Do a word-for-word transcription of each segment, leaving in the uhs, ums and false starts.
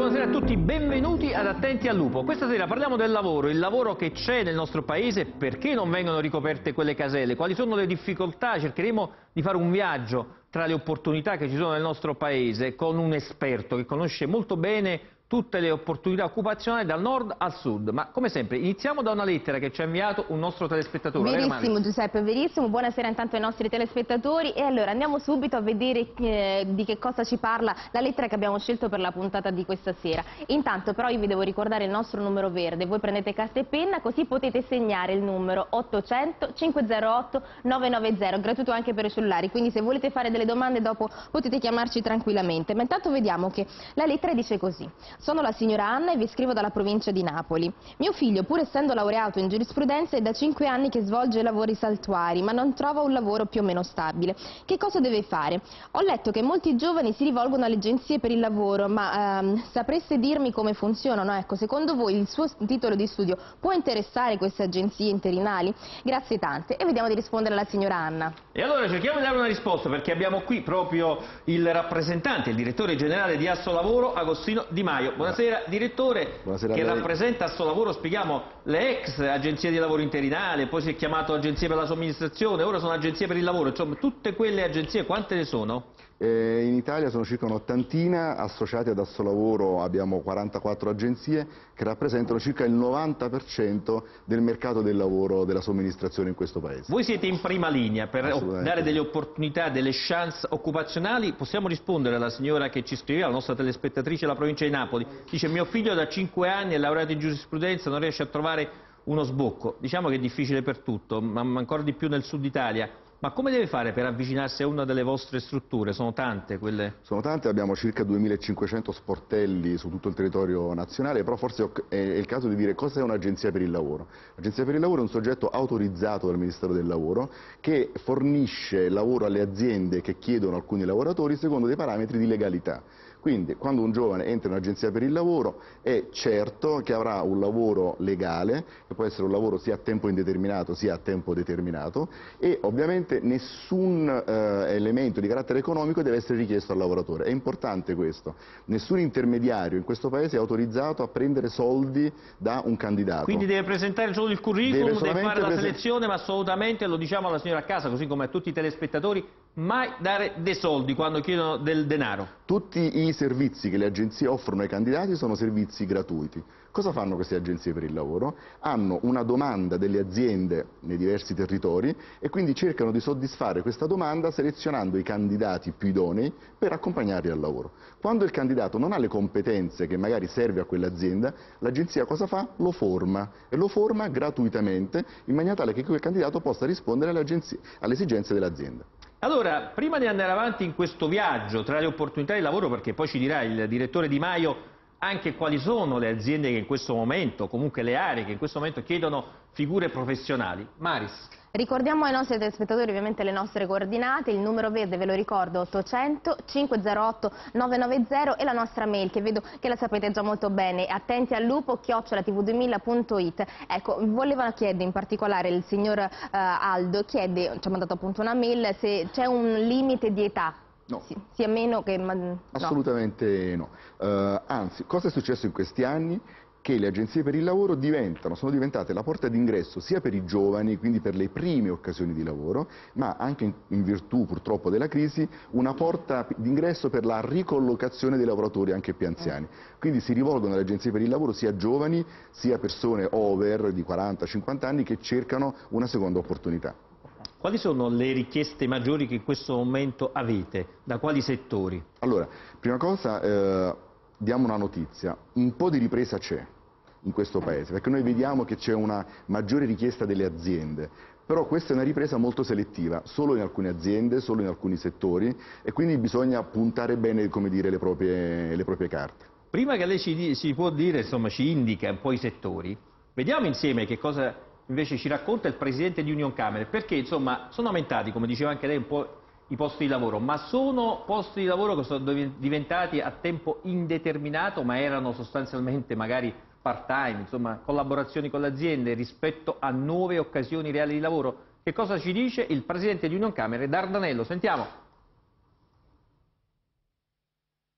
buonasera a tutti, benvenuti ad Attenti al Lupo. Questa sera parliamo del lavoro, il lavoro che c'è nel nostro paese, perché non vengono ricoperte quelle caselle, quali sono le difficoltà. Cercheremo di fare un viaggio tra le opportunità che ci sono nel nostro paese con un esperto che conosce molto bene tutte le opportunità occupazionali dal nord al sud. Ma come sempre iniziamo da una lettera che ci ha inviato un nostro telespettatore. Verissimo Giuseppe, verissimo. Buonasera intanto ai nostri telespettatori. E allora andiamo subito a vedere eh, di che cosa ci parla la lettera che abbiamo scelto per la puntata di questa sera. Intanto però io vi devo ricordare il nostro numero verde. Voi prendete carta e penna, così potete segnare il numero ottocento cinquecentotto novecentoventa, gratuito anche per i cellulari, quindi se volete fare delle domande dopo potete chiamarci tranquillamente. Ma intanto vediamo che la lettera dice così: sono la signora Anna e vi scrivo dalla provincia di Napoli. Mio figlio, pur essendo laureato in giurisprudenza, è da cinque anni che svolge lavori saltuari, ma non trova un lavoro più o meno stabile. Che cosa deve fare? Ho letto che molti giovani si rivolgono alle agenzie per il lavoro, ma ehm, sapreste dirmi come funzionano? Ecco, secondo voi il suo titolo di studio può interessare queste agenzie interinali? Grazie tante. E vediamo di rispondere alla signora Anna. E allora cerchiamo di dare una risposta, perché abbiamo qui proprio il rappresentante, il direttore generale di Assolavoro, Agostino Di Maio. Buonasera direttore. Buonasera, che rappresenta Assolavoro, spieghiamo, le ex agenzie di lavoro interinale, poi si è chiamato agenzie per la somministrazione, ora sono agenzie per il lavoro, insomma tutte quelle agenzie quante ne sono? Eh, in Italia sono circa un'ottantina, associati ad Assolavoro abbiamo quarantaquattro agenzie che rappresentano circa il novanta per cento del mercato del lavoro della somministrazione in questo paese. Voi siete in prima linea per dare delle opportunità, delle chance occupazionali. Possiamo rispondere alla signora che ci scriveva, la nostra telespettatrice della provincia di Napoli, dice: mio figlio da cinque anni è laureato in giurisprudenza, non riesce a trovare uno sbocco. Diciamo che è difficile per tutto, ma ancora di più nel sud Italia. Ma come deve fare per avvicinarsi a una delle vostre strutture? Sono tante quelle? Sono tante, abbiamo circa duemilacinquecento sportelli su tutto il territorio nazionale, però forse è il caso di dire cosa è un'agenzia per il lavoro. L'agenzia per il lavoro è un soggetto autorizzato dal Ministero del Lavoro che fornisce lavoro alle aziende che chiedono alcuni lavoratori secondo dei parametri di legalità. Quindi quando un giovane entra in un'agenzia per il lavoro è certo che avrà un lavoro legale, che può essere un lavoro sia a tempo indeterminato sia a tempo determinato, e ovviamente nessun eh, elemento di carattere economico deve essere richiesto al lavoratore. È importante questo. Nessun intermediario in questo paese è autorizzato a prendere soldi da un candidato. Quindi deve presentare solo il curriculum, deve, deve fare la selezione, ma assolutamente, lo diciamo alla signora a casa, così come a tutti i telespettatori, mai dare dei soldi quando chiedono del denaro. Tutti i servizi che le agenzie offrono ai candidati sono servizi gratuiti. Cosa fanno queste agenzie per il lavoro? Hanno una domanda delle aziende nei diversi territori e quindi cercano di soddisfare questa domanda selezionando i candidati più idonei per accompagnarli al lavoro. Quando il candidato non ha le competenze che magari serve a quell'azienda, l'agenzia cosa fa? Lo forma, e lo forma gratuitamente in maniera tale che quel candidato possa rispondere alle, agenzie, alle esigenze dell'azienda. Allora, prima di andare avanti in questo viaggio tra le opportunità di lavoro, perché poi ci dirà il direttore Di Maio anche quali sono le aziende che in questo momento, comunque le aree che in questo momento chiedono figure professionali. Maris. Ricordiamo ai nostri telespettatori ovviamente le nostre coordinate, il numero verde ve lo ricordo ottocento cinquecentotto novecentoventa e la nostra mail che vedo che la sapete già molto bene, attenti al lupo chiocciola t v duemila punto it. Ecco, volevano chiedere in particolare il signor uh, Aldo, chiede, ci ha mandato appunto una mail, se c'è un limite di età. No. Sì, sia meno che... No. Assolutamente no. Uh, anzi, cosa è successo in questi anni? Che le agenzie per il lavoro diventano, sono diventate la porta d'ingresso sia per i giovani, quindi per le prime occasioni di lavoro, ma anche in, in virtù purtroppo della crisi, una porta d'ingresso per la ricollocazione dei lavoratori anche più anziani. Quindi si rivolgono alle agenzie per il lavoro sia giovani sia persone over di quaranta cinquanta anni che cercano una seconda opportunità. Quali sono le richieste maggiori che in questo momento avete? Da quali settori? Allora, prima cosa eh, diamo una notizia, un po' di ripresa c'è in questo paese, perché noi vediamo che c'è una maggiore richiesta delle aziende, però questa è una ripresa molto selettiva, solo in alcune aziende, solo in alcuni settori, e quindi bisogna puntare bene, come dire, le proprie, le proprie carte. Prima che lei ci, ci può dire, insomma, ci indica un po' i settori, vediamo insieme che cosa invece ci racconta il presidente di Unioncamere, perché insomma sono aumentati, come diceva anche lei, un po' i posti di lavoro, ma sono posti di lavoro che sono diventati a tempo indeterminato, ma erano sostanzialmente magari part-time, insomma collaborazioni con le aziende rispetto a nuove occasioni reali di lavoro. Che cosa ci dice il presidente di Unioncamere, Dardanello? Sentiamo.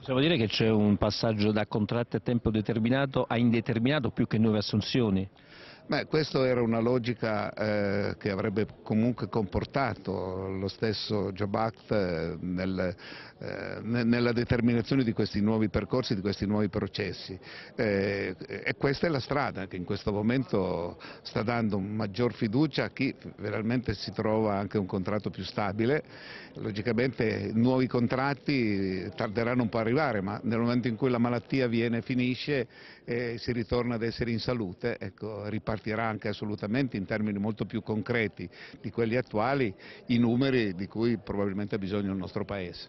Possiamo dire che c'è un passaggio da contratti a tempo determinato a indeterminato più che nuove assunzioni? Beh, questa era una logica eh, che avrebbe comunque comportato lo stesso Job Act eh, nel, eh, nella determinazione di questi nuovi percorsi, di questi nuovi processi. Eh, e questa è la strada che in questo momento sta dando maggior fiducia a chi veramente si trova anche un contratto più stabile. Logicamente nuovi contratti tarderanno un po' a arrivare, ma nel momento in cui la malattia viene e finisce e si ritorna ad essere in salute, ecco, ripartirà anche assolutamente in termini molto più concreti di quelli attuali i numeri di cui probabilmente ha bisogno il nostro Paese.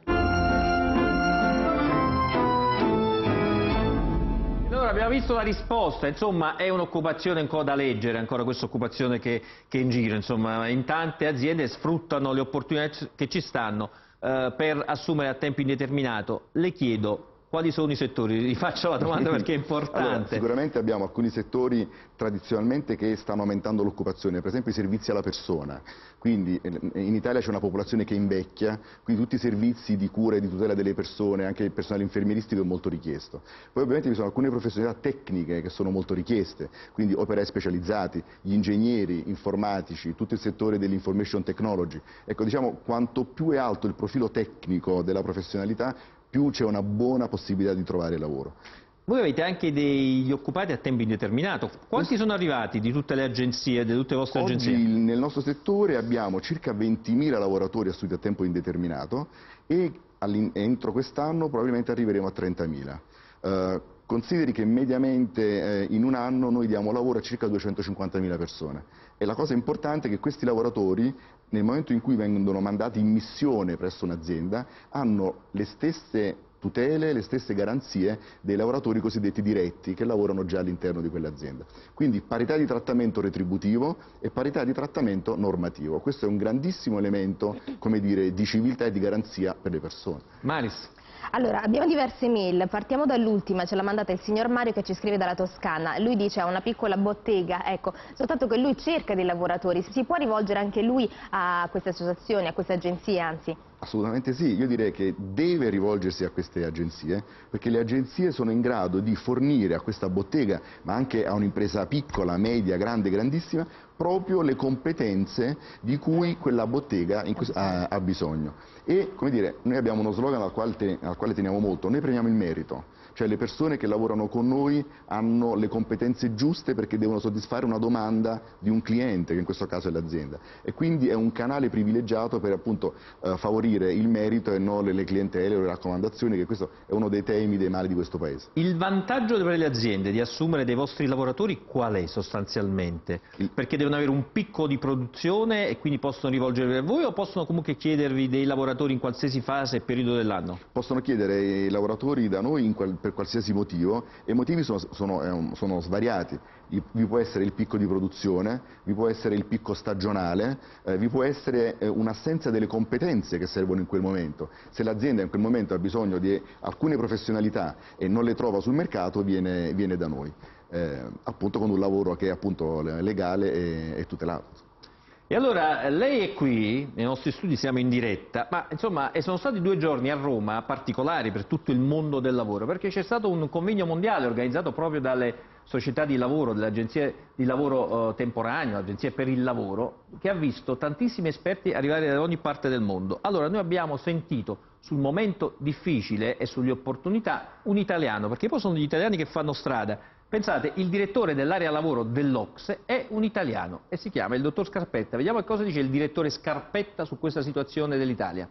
Allora, abbiamo visto la risposta, insomma è un'occupazione ancora da leggere, ancora questa occupazione che, che è in giro, insomma in tante aziende sfruttano le opportunità che ci stanno eh, per assumere a tempo indeterminato. Le chiedo, quali sono i settori? Rifaccio la domanda perché è importante. Allora, sicuramente abbiamo alcuni settori tradizionalmente che stanno aumentando l'occupazione, per esempio i servizi alla persona, quindi in Italia c'è una popolazione che invecchia, quindi tutti i servizi di cura e di tutela delle persone, anche il personale infermieristico è molto richiesto. Poi ovviamente vi sono alcune professionalità tecniche che sono molto richieste, quindi operai specializzati, gli ingegneri informatici, tutto il settore dell'information technology. Ecco, diciamo, quanto più è alto il profilo tecnico della professionalità, più c'è una buona possibilità di trovare lavoro. Voi avete anche degli occupati a tempo indeterminato. Quanti sono arrivati di tutte le agenzie, di tutte le vostre Oggi agenzie? nel nostro settore abbiamo circa ventimila lavoratori assunti a tempo indeterminato e entro quest'anno probabilmente arriveremo a trentamila. Uh, consideri che mediamente eh, in un anno noi diamo lavoro a circa duecentocinquantamila persone e la cosa importante è che questi lavoratori nel momento in cui vengono mandati in missione presso un'azienda hanno le stesse tutele, le stesse garanzie dei lavoratori cosiddetti diretti che lavorano già all'interno di quell'azienda. Quindi parità di trattamento retributivo e parità di trattamento normativo. Questo è un grandissimo elemento, come dire, di civiltà e di garanzia per le persone. Maris. Allora, abbiamo diverse mail, partiamo dall'ultima, ce l'ha mandata il signor Mario che ci scrive dalla Toscana. Lui dice ha una piccola bottega, ecco, soltanto che lui cerca dei lavoratori, si può rivolgere anche lui a queste associazioni, a queste agenzie anzi? Assolutamente sì, io direi che deve rivolgersi a queste agenzie perché le agenzie sono in grado di fornire a questa bottega, ma anche a un'impresa piccola, media, grande, grandissima, proprio le competenze di cui quella bottega in cui ha, ha bisogno. E, come dire, noi abbiamo uno slogan al quale, te, al quale teniamo molto, noi premiamo il merito. Cioè le persone che lavorano con noi hanno le competenze giuste perché devono soddisfare una domanda di un cliente, che in questo caso è l'azienda. E quindi è un canale privilegiato per appunto eh, favorire il merito e non le, le clientele o le raccomandazioni, che questo è uno dei temi, dei mali di questo Paese. Il vantaggio per le aziende di assumere dei vostri lavoratori qual è sostanzialmente? Il... Perché devono avere un picco di produzione e quindi possono rivolgervi a voi o possono comunque chiedervi dei lavoratori in qualsiasi fase e periodo dell'anno? Possono chiedere i lavoratori da noi in quel per qualsiasi motivo e i motivi sono, sono, sono svariati. Vi può essere il picco di produzione, vi può essere il picco stagionale, eh, vi può essere eh, un'assenza delle competenze che servono in quel momento. Se l'azienda in quel momento ha bisogno di alcune professionalità e non le trova sul mercato, viene, viene da noi, eh, appunto con un lavoro che è appunto legale e, e tutelato. E allora lei è qui, nei nostri studi siamo in diretta, ma insomma sono stati due giorni a Roma particolari per tutto il mondo del lavoro, perché c'è stato un convegno mondiale organizzato proprio dalle società di lavoro, delle agenzie di lavoro eh, temporaneo, agenzie per il lavoro, che ha visto tantissimi esperti arrivare da ogni parte del mondo. Allora noi abbiamo sentito sul momento difficile e sulle opportunità un italiano, perché poi sono gli italiani che fanno strada. Pensate, il direttore dell'area lavoro dell'O C S E è un italiano e si chiama il dottor Scarpetta. Vediamo che cosa dice il direttore Scarpetta su questa situazione dell'Italia.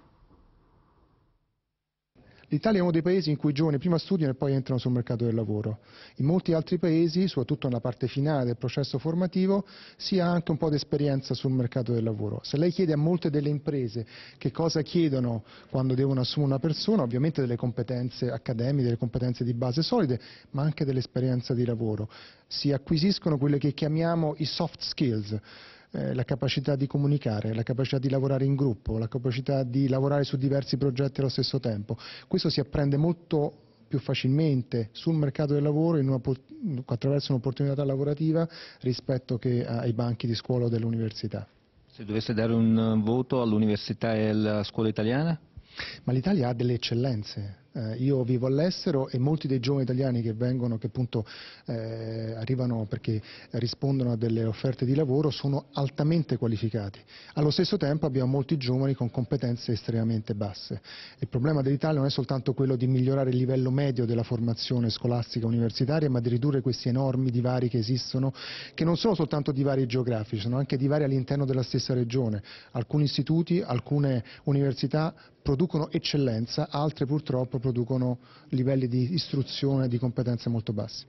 L'Italia è uno dei paesi in cui i giovani prima studiano e poi entrano sul mercato del lavoro. In molti altri paesi, soprattutto nella parte finale del processo formativo, si ha anche un po' di esperienza sul mercato del lavoro. Se lei chiede a molte delle imprese che cosa chiedono quando devono assumere una persona, ovviamente delle competenze accademiche, delle competenze di base solide, ma anche dell'esperienza di lavoro. Si acquisiscono quelle che chiamiamo i soft skills. La capacità di comunicare, la capacità di lavorare in gruppo, la capacità di lavorare su diversi progetti allo stesso tempo. Questo si apprende molto più facilmente sul mercato del lavoro in una, attraverso un'opportunità lavorativa rispetto che ai banchi di scuola o dell'università. Se dovesse dare un voto all'università e alla scuola italiana? Ma l'Italia ha delle eccellenze. Eh, io vivo all'estero e molti dei giovani italiani che vengono, che appunto eh, arrivano perché rispondono a delle offerte di lavoro, sono altamente qualificati. Allo stesso tempo abbiamo molti giovani con competenze estremamente basse. Il problema dell'Italia non è soltanto quello di migliorare il livello medio della formazione scolastica universitaria, ma di ridurre questi enormi divari che esistono, che non sono soltanto divari geografici, sono anche divari all'interno della stessa regione. Alcuni istituti, alcune università producono eccellenza, altre purtroppo producono livelli di istruzione e di competenze molto bassi.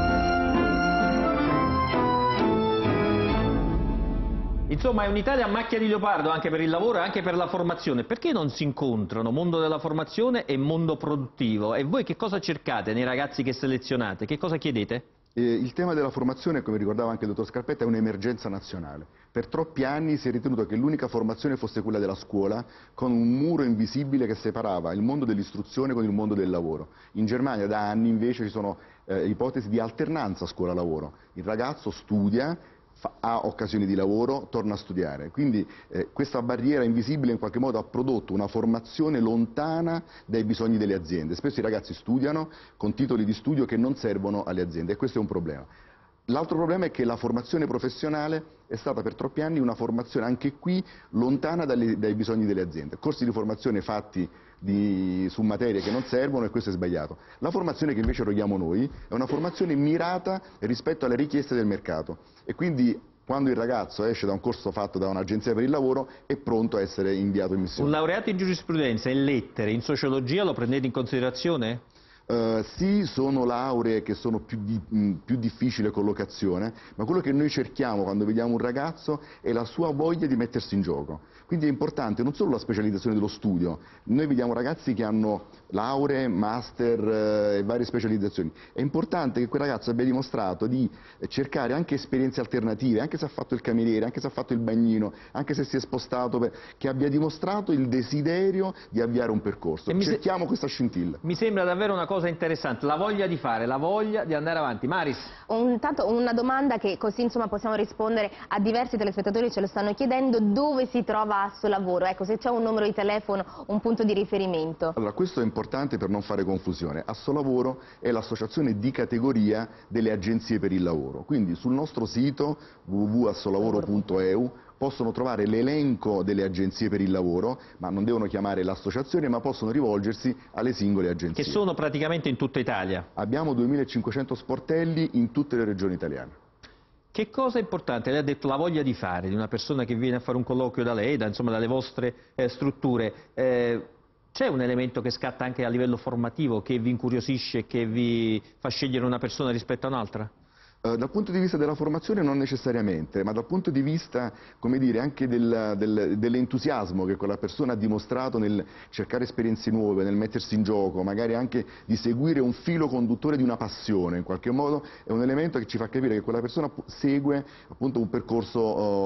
Insomma, è un'Italia a macchia di leopardo anche per il lavoro e anche per la formazione. Perché non si incontrano mondo della formazione e mondo produttivo? E voi che cosa cercate nei ragazzi che selezionate? Che cosa chiedete? Eh, il tema della formazione, come ricordava anche il dottor Scarpetta, è un'emergenza nazionale. Per troppi anni si è ritenuto che l'unica formazione fosse quella della scuola, con un muro invisibile che separava il mondo dell'istruzione con il mondo del lavoro. In Germania da anni invece ci sono eh, ipotesi di alternanza scuola-lavoro. Il ragazzo studia, ha occasioni di lavoro, torna a studiare. Quindi eh, questa barriera invisibile in qualche modo ha prodotto una formazione lontana dai bisogni delle aziende. Spesso i ragazzi studiano con titoli di studio che non servono alle aziende e questo è un problema. L'altro problema è che la formazione professionale è stata per troppi anni una formazione anche qui lontana dalle, dai bisogni delle aziende. Corsi di formazione fatti di, su materie che non servono e questo è sbagliato. La formazione che invece rogliamo noi è una formazione mirata rispetto alle richieste del mercato e quindi quando il ragazzo esce da un corso fatto da un'agenzia per il lavoro è pronto a essere inviato in missione. Un laureato in giurisprudenza, in lettere, in sociologia lo prendete in considerazione? Uh, sì, sono lauree che sono più, di, mh, più difficile collocazione, ma quello che noi cerchiamo quando vediamo un ragazzo è la sua voglia di mettersi in gioco. Quindi è importante non solo la specializzazione dello studio, noi vediamo ragazzi che hanno lauree, master eh, e varie specializzazioni. È importante che quel ragazzo abbia dimostrato di cercare anche esperienze alternative, anche se ha fatto il cameriere, anche se ha fatto il bagnino, anche se si è spostato, per... che abbia dimostrato il desiderio di avviare un percorso. E cerchiamo se... questa scintilla. Mi sembra davvero una cosa interessante, la voglia di fare, la voglia di andare avanti. Maris? Un, tanto, una domanda che così insomma possiamo rispondere a diversi telespettatori, ce lo stanno chiedendo: dove si trova Assolavoro? Ecco, se c'è un numero di telefono, un punto di riferimento. Allora, questo è importante per non fare confusione. Assolavoro è l'associazione di categoria delle agenzie per il lavoro, quindi sul nostro sito w w w punto assolavoro punto e u possono trovare l'elenco delle agenzie per il lavoro, ma non devono chiamare l'associazione, ma possono rivolgersi alle singole agenzie. Che sono praticamente in tutta Italia. Abbiamo duemilacinquecento sportelli in tutte le regioni italiane. Che cosa è importante? Lei ha detto la voglia di fare, di una persona che viene a fare un colloquio da lei, da, insomma, dalle vostre eh, strutture. Eh, c'è un elemento che scatta anche a livello formativo, che vi incuriosisce e che vi fa scegliere una persona rispetto a un'altra? Uh, dal punto di vista della formazione non necessariamente, ma dal punto di vista, come dire, anche del, del, dell'entusiasmo che quella persona ha dimostrato nel cercare esperienze nuove, nel mettersi in gioco, magari anche di seguire un filo conduttore di una passione, in qualche modo è un elemento che ci fa capire che quella persona segue appunto un percorso,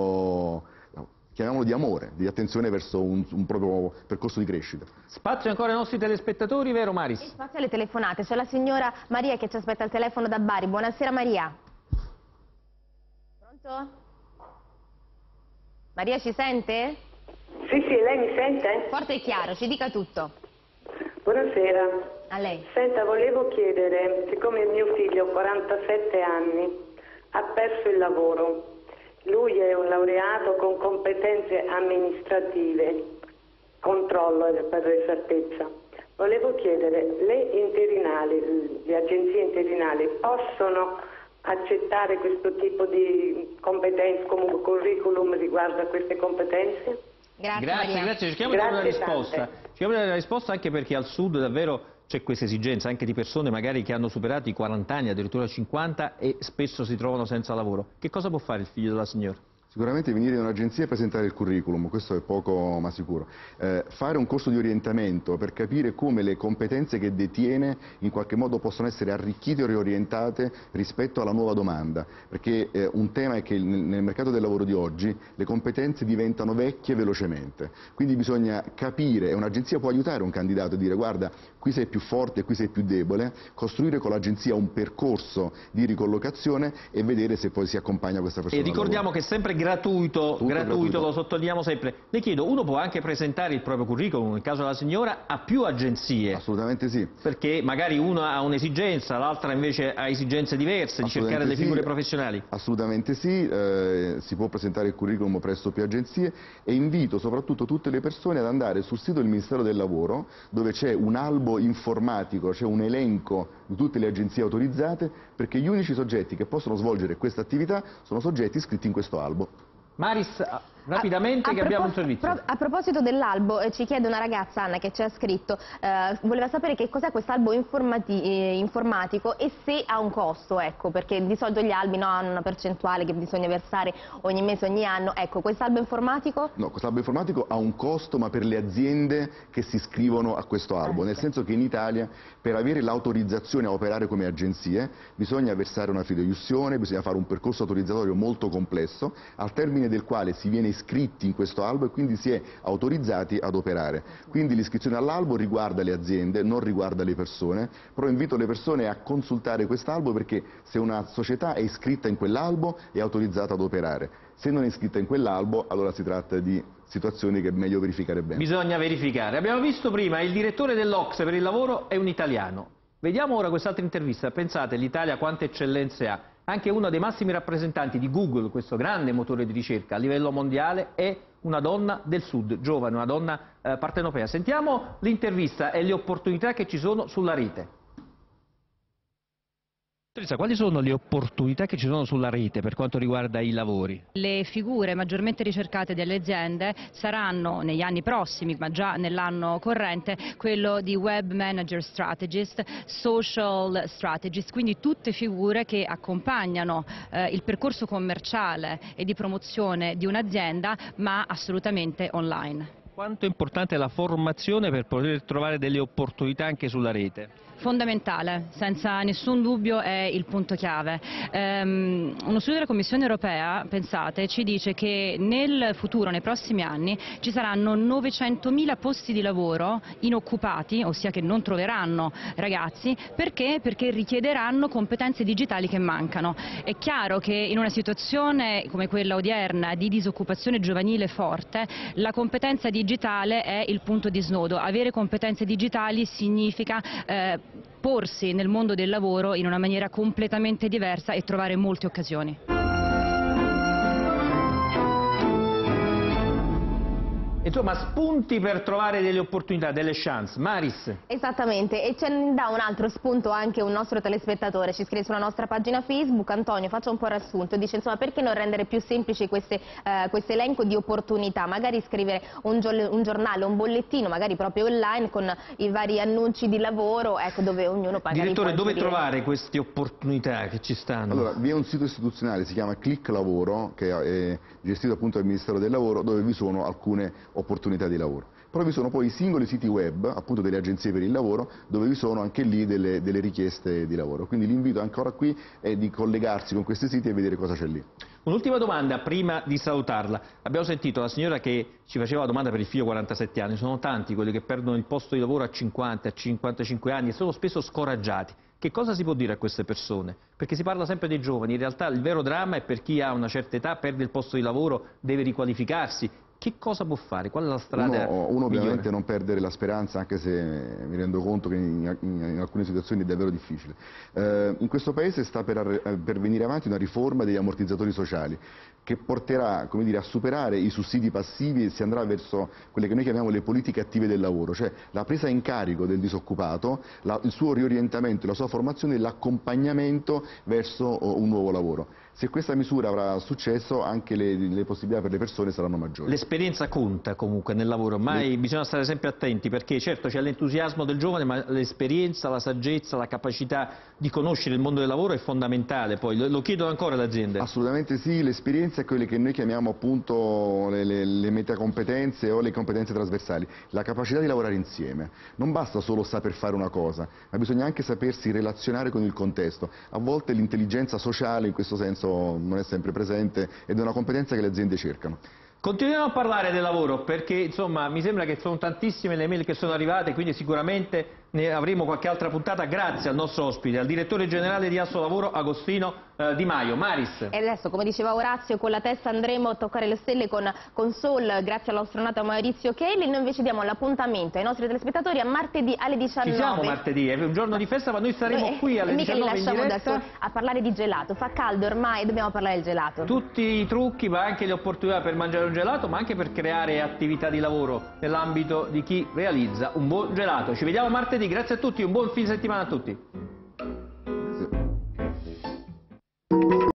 uh, chiamiamolo di amore, di attenzione verso un, un proprio percorso di crescita. Spazio ancora ai nostri telespettatori, vero Maris? E spazio alle telefonate, c'è la signora Maria che ci aspetta al telefono da Bari. Buonasera Maria. Pronto? Maria ci sente? Sì, sì, lei mi sente? Forte e chiaro, ci dica tutto. Buonasera. A lei. Senta, volevo chiedere, siccome mio figlio ha quarantasette anni, ha perso il lavoro, lui è un laureato con competenze amministrative, controllo per l'esattezza. Volevo chiedere, le interinali, le agenzie interinali possono accettare questo tipo di competenze, comunque curriculum riguardo a queste competenze? Grazie, grazie, grazie. cerchiamo di dare una risposta. Cerchiamo di dare una risposta anche perché al sud davvero c'è questa esigenza anche di persone magari che hanno superato i quaranta anni, addirittura cinquanta, e spesso si trovano senza lavoro. Che cosa può fare il figlio della signora? Sicuramente venire in un'agenzia e presentare il curriculum, questo è poco ma sicuro. Eh, fare un corso di orientamento per capire come le competenze che detiene in qualche modo possono essere arricchite o riorientate rispetto alla nuova domanda, perché eh, un tema è che nel, nel mercato del lavoro di oggi le competenze diventano vecchie velocemente, quindi bisogna capire, e un'agenzia può aiutare un candidato a dire guarda, qui sei più forte e qui sei più debole, costruire con l'agenzia un percorso di ricollocazione e vedere se poi si accompagna questa persona. E ricordiamo che è sempre gratuito, gratuito, gratuito, lo sottolineiamo sempre. Le chiedo, uno può anche presentare il proprio curriculum, nel caso della signora, a più agenzie? Assolutamente sì. Perché magari uno ha un'esigenza, l'altra invece ha esigenze diverse di cercare le figure sì. professionali? Assolutamente sì, eh, si può presentare il curriculum presso più agenzie e invito soprattutto tutte le persone ad andare sul sito del Ministero del Lavoro, dove c'è un albo informatico, c'è un elenco di tutte le agenzie autorizzate, perché gli unici soggetti che possono svolgere questa attività sono soggetti iscritti in questo albo. Maris, rapidamente a, a che abbiamo un servizio. Pro, a proposito dell'albo, eh, ci chiede una ragazza, Anna, che ci ha scritto, eh, voleva sapere che cos'è questo albo eh, informatico e se ha un costo, ecco, perché di solito gli albi no, hanno una percentuale che bisogna versare ogni mese, ogni anno. Ecco, questo albo informatico? No, questo albo informatico ha un costo, ma per le aziende che si iscrivono a questo albo, eh, nel senso che in Italia per avere l'autorizzazione a operare come agenzie bisogna versare una fideiussione, bisogna fare un percorso autorizzatorio molto complesso, al termine del quale si viene iscritti in questo albo e quindi si è autorizzati ad operare. Quindi l'iscrizione all'albo riguarda le aziende, non riguarda le persone, però invito le persone a consultare quest'albo perché se una società è iscritta in quell'albo è autorizzata ad operare. Se non è iscritta in quell'albo allora si tratta di situazioni che è meglio verificare bene. Bisogna verificare. Abbiamo visto prima il direttore dell'O C S E per il lavoro è un italiano. Vediamo ora quest'altra intervista. Pensate, l'Italia quante eccellenze ha. Anche uno dei massimi rappresentanti di Google, questo grande motore di ricerca a livello mondiale, è una donna del Sud, giovane, una donna eh, partenopea. Sentiamo l'intervista e le opportunità che ci sono sulla rete. Quali sono le opportunità che ci sono sulla rete per quanto riguarda i lavori? Le figure maggiormente ricercate dalle aziende saranno negli anni prossimi, ma già nell'anno corrente, quello di Web Manager Strategist, Social Strategist, quindi tutte figure che accompagnano eh, il percorso commerciale e di promozione di un'azienda, ma assolutamente online. Quanto è importante la formazione per poter trovare delle opportunità anche sulla rete? Fondamentale, senza nessun dubbio è il punto chiave. Um, uno studio della Commissione europea, pensate, ci dice che nel futuro, nei prossimi anni, ci saranno novecentomila posti di lavoro inoccupati, ossia che non troveranno ragazzi, perché? Perché richiederanno competenze digitali che mancano. È chiaro che in una situazione come quella odierna di disoccupazione giovanile forte, la competenza digitale è il punto di snodo. Avere competenze digitali significa eh, porsi nel mondo del lavoro in una maniera completamente diversa e trovare molte occasioni. Insomma, spunti per trovare delle opportunità, delle chance. Maris. Esattamente, e ce ne dà un altro spunto anche un nostro telespettatore, ci scrive sulla nostra pagina Facebook. Antonio, faccia un po' il riassunto, dice insomma perché non rendere più semplici queste, eh, questo elenco di opportunità, magari scrivere un, un giornale, un bollettino, magari proprio online con i vari annunci di lavoro, ecco, dove ognuno magari Direttore, dove inserire... trovare queste opportunità che ci stanno? Allora, vi è un sito istituzionale, si chiama Click Lavoro, che è gestito appunto dal Ministero del Lavoro, dove vi sono alcune opportunità di lavoro. Però vi sono poi i singoli siti web, appunto delle agenzie per il lavoro, dove vi sono anche lì delle, delle richieste di lavoro. Quindi l'invito ancora qui è di collegarsi con questi siti e vedere cosa c'è lì. Un'ultima domanda prima di salutarla. Abbiamo sentito la signora che ci faceva la domanda per il figlio quarantasette anni. Sono tanti quelli che perdono il posto di lavoro a cinquanta, a cinquantacinque anni e sono spesso scoraggiati. Che cosa si può dire a queste persone? Perché si parla sempre dei giovani, in realtà il vero dramma è per chi ha una certa età, perde il posto di lavoro, deve riqualificarsi. Che cosa può fare? Qual è la strada Uno, uno ovviamente migliore? non perdere la speranza, anche se mi rendo conto che in, in, in alcune situazioni è davvero difficile. Eh, in questo Paese sta per, per venire avanti una riforma degli ammortizzatori sociali che porterà, come dire, a superare i sussidi passivi e si andrà verso quelle che noi chiamiamo le politiche attive del lavoro, cioè la presa in carico del disoccupato, la, il suo riorientamento, la sua formazione e l'accompagnamento verso un nuovo lavoro. Se questa misura avrà successo anche le, le possibilità per le persone saranno maggiori. L'esperienza conta comunque nel lavoro, ormai le... bisogna stare sempre attenti perché certo c'è l'entusiasmo del giovane ma l'esperienza, la saggezza, la capacità di conoscere il mondo del lavoro è fondamentale, poi lo, lo chiedono ancora le aziende. Assolutamente sì, l'esperienza è quelle che noi chiamiamo appunto le, le, le metacompetenze o le competenze trasversali, la capacità di lavorare insieme. Non basta solo saper fare una cosa, ma bisogna anche sapersi relazionare con il contesto. A volte l'intelligenza sociale in questo senso non è sempre presente ed è una competenza che le aziende cercano. Continuiamo a parlare del lavoro perché insomma mi sembra che sono tantissime le mail che sono arrivate, quindi sicuramente ne avremo qualche altra puntata grazie al nostro ospite, al direttore generale di Assolavoro Agostino eh, Di Maio. Maris. E adesso, come diceva Orazio, con la testa andremo a toccare le stelle con, con Sol, grazie all'astronauta Maurizio Kelly. Noi invece diamo l'appuntamento ai nostri telespettatori a martedì alle diciannove. Ci siamo martedì, è un giorno di festa, ma noi saremo Beh, qui alle mica diciannove li in lasciamo diretta. da soli a parlare di gelato. Fa caldo ormai, dobbiamo parlare del gelato. Tutti i trucchi, ma anche le opportunità per mangiare un gelato, ma anche per creare attività di lavoro nell'ambito di chi realizza un buon gelato. Ci vediamo martedì, grazie a tutti, un buon fine settimana a tutti. Sì.